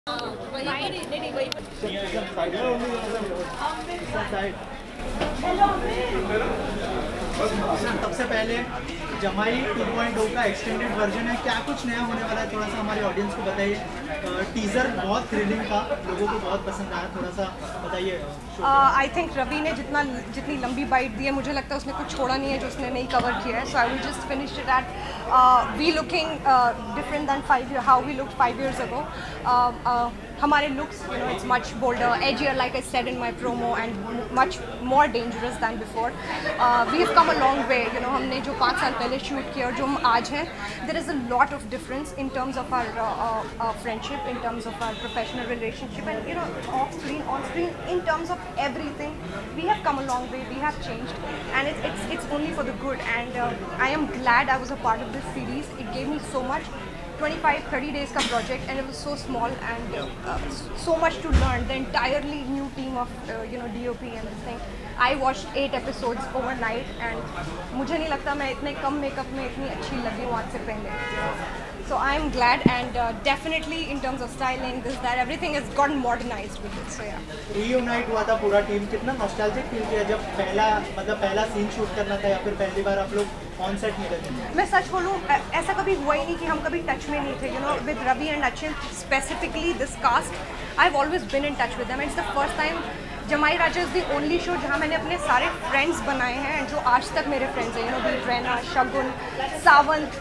सबसे पहले जमाई 2.0 का एक्सटेंडेड वर्जन है, क्या कुछ नया होने वाला है? थोड़ा सा हमारे ऑडियंस को बताइए। टीजर बहुत थ्रिलिंग था, लोगों को बहुत पसंद आया, थोड़ा सा बताइए। आई थिंक रवि ने जितनी लंबी बाइट दी है, मुझे लगता है उसने कुछ छोड़ा नहीं है जो उसने नहीं कवर किया है. So I will just finish it at we looking different than how we look 5 years ago. हमारे looks, it's much bolder, edgier, like I said in my promo, and much more dangerous than before. We have come a long way. हमने जो 5 साल पहले shoot किया और जो हम आज हैं, there is a lot of difference in terms of our friendship, in terms of our professional relationship, and off screen, on screen, in terms of everything. We have come a long way, we have changed, and it's only for the good. And I am glad I was a part of this series. It gave me so much. 25-30 days का project, and it was so small, and so much to learn. The entirely new team of DOP and this thing. I watched 8 episodes overnight, and मुझे नहीं लगता मैं इतने कम makeup में इतनी अच्छी लगी हूँ आज से पहले. So I am glad, and definitely in terms of styling, this, that, everything has gotten modernized with it. So yeah. Reunite हुआ था पूरा टीम, कितना नॉस्टैल्जिक फील किया जब पहला सीन शूट करना था, या फिर पहली बार आप लोग ऑन सेट मिले थे? मैं सच बोलूँ, ऐसा कभी हुआ ही नहीं कि हम कभी टच में नहीं थे. With Ravi and Achin specifically, this cast, I have always been in touch with them. It's the first time Jamai Raja is the only show जहाँ मैंने अपने सारे फ्रेंड्स बनाए हैं, जो आज तक मेरे फ्रेंड्स हैं. बीट Raina, Shagun, Sawant,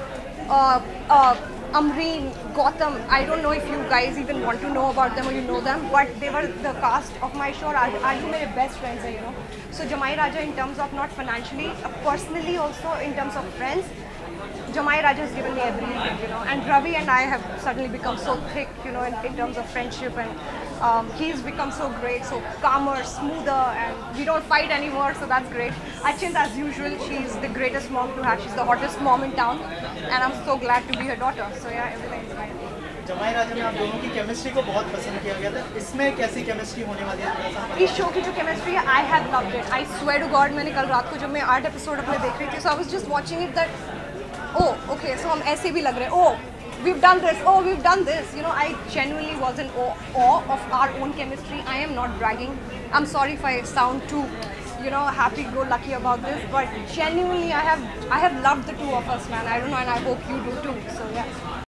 Amreen, Gautam. I don't know if you guys even want to know about them or you know them, but they were the cast of my show. Are you my best friends? So Jamai Raja, in terms of not financially, personally also, in terms of friends, Jamai Raja has given me everything, and Ravi and I have suddenly become so thick, in terms of friendship, and he's become so great, so calmer, smoother, and we don't fight anymore, so that's great. Achin, as usual, she's the greatest mom to have. She's the hottest mom in town, and I'm so glad to be her daughter. So yeah, everything's fine. जमाई राजा में आप दोनों की chemistry को बहुत पसंद किया गया था, इसमें कैसी केमिस्ट्री होने वाली है? इस शो की जो केमिस्ट्री है, I have loved it. I swear to God, मैंने कल रात को जब मैं 8 एपिसोड अपने देख रही थी, so I was just watching it that okay, so हम ऐसे भी लग रहे हैं. We've done this. We've done this. I genuinely was in awe of our own chemistry. I am not bragging. I'm sorry if I sound too, happy-go-lucky about this, but genuinely, I have loved the two of us, man. I don't know, and I hope you do too. So yeah.